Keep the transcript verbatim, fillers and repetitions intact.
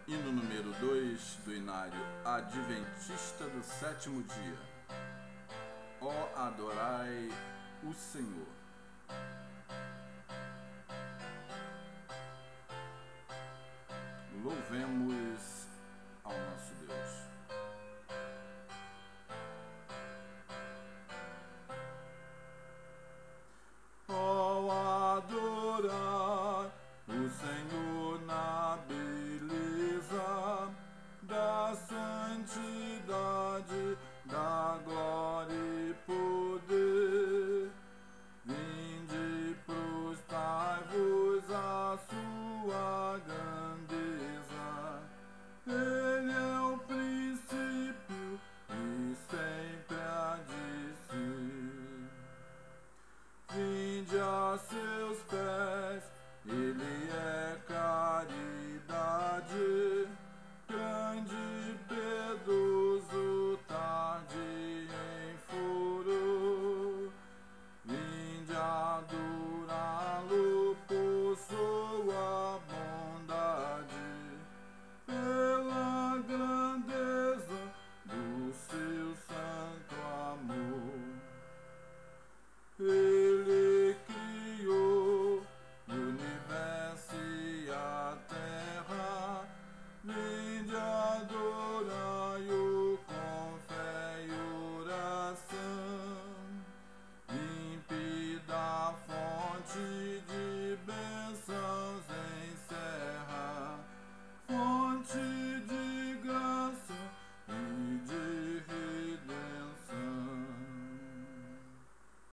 Hino número dois do Inário Adventista do sétimo dia. Ó, adorai o Senhor. Louvemos ao nosso Deus. Ó, adorai o Senhor.